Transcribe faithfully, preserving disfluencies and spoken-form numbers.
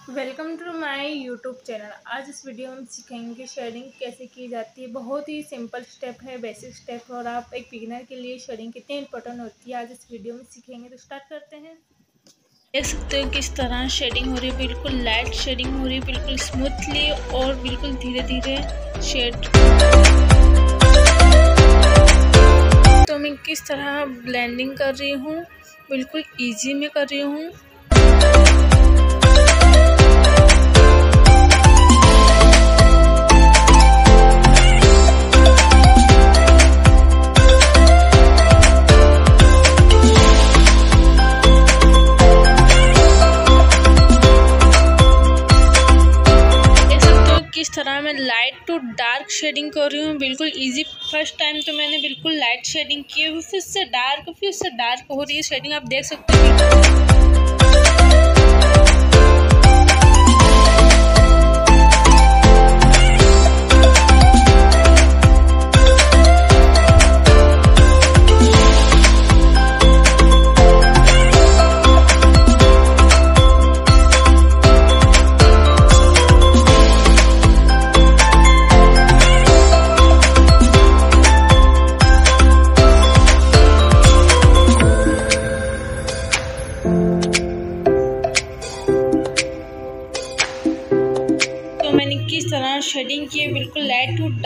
Welcome to my YouTube channel. आज इस video में हम सीखेंगे शेडिंग कैसे की जाती है। बहुत ही सिंपल स्टेप है, बेसिक स्टेप, और आप एक बिगिनर के लिए शेडिंग कितनी इंपॉर्टेंट होती है आज इस वीडियो में सीखेंगे। तो स्टार्ट करते हैं। देख सकते हो किस तरह शेडिंग हो रही है, बिल्कुल लाइट शेडिंग हो रही है, बिल्कुल स्मूथली और बिल्कुल धीरे धीरे शेड। तो मैं किस तरह ब्लेंडिंग कर रही हूँ, बिल्कुल ईजी में कर रही हूँ। किस तरह मैं लाइट टू डार्क शेडिंग कर रही हूँ, बिल्कुल इजी। फर्स्ट टाइम तो मैंने बिल्कुल लाइट शेडिंग की है, फिर उससे डार्क, फिर उससे डार्क हो रही है शेडिंग, आप देख सकते हो। तो मैंने किस तरह शेडिंग की है, बिल्कुल लाइट टू